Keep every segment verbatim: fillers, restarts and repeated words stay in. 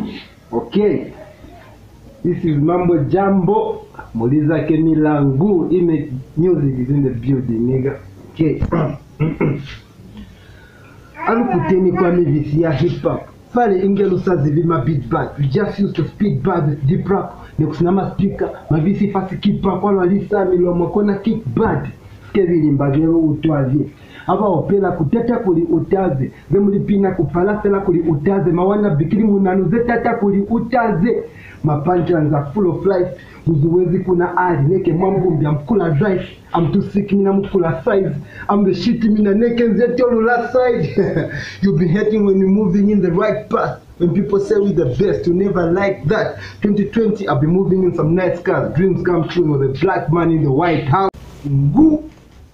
Okay, this is Mambo Jambo. Muliza Kemilangu. Image music is in the building, nigga. Okay. Alukuteni kwa mivisi ya hip hop. Fale ingelu sazi vima beat back. We just used to speed back with deep rap. Nekusinama speaker. Mavisi fasi keep up. Wala lisa milomo kona kick bad. Skevili mbagero utuazi. Aba opela kuteta kuli utaze. Zemuli pina kufalasela kuli utaze. Mawana bikini munanuze tata kuli utaze. Mapancha full of life. Uzuwezi kuna adi. Neke mwambumbi amkula drive. I'm too sick mina mkula size. I'm the shit mina neke nzete on the last side. You've been hating when you're moving in the right path. When people say we're the best, you never like that. twenty twenty, I've been moving in some nice cars. Dreams come true with a black man in the White House. Ngu.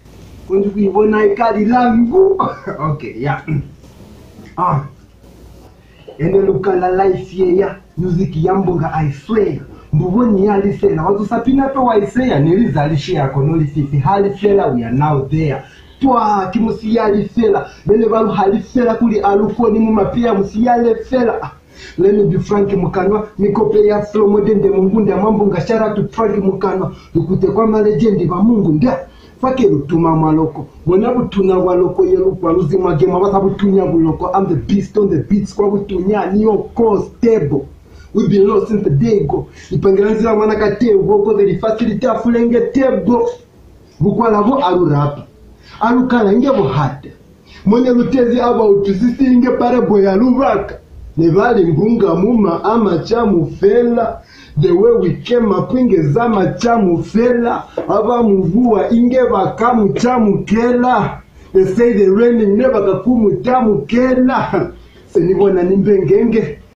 Okay, yeah. Ah. Ene lukala life ya music yambonga I swear. Mbugoni ya lisela. Watu sapina pe wa isea. Niliza lishi ya konoli fifi. Halifela, we are now there. Twa kimusi ya lifela. Bele balu halifela kuli aluko ni mumapia musi ya lifela. Let me be frank mukanwa. Mikope ya flow modende mungunde mambunga. Shout out to Frank mukanwa. Lukute kwa malejendi wa mungu nda. Fake lutuma maloko. Mwana butuna waloko yelu kwa luzi magema. Wasa butunya buloko. I'm the beast on the beats. Kwa butunya niyo cause table. We've been lost since the day go. Ipangiranzira mwana kate woko the facility afulenge table. Bukwala bo alu rap. Alu kala inge bo hard. Mwenye lutezi aba utusisi inge pare boya luvaka. Nevali mbunga muma ama chamu fela. The way we came up inge zama chamu fela. Aba mvua inge bakamu chamu kela. They say the raining never kakumu chamu kela. Senibona nimbengenge.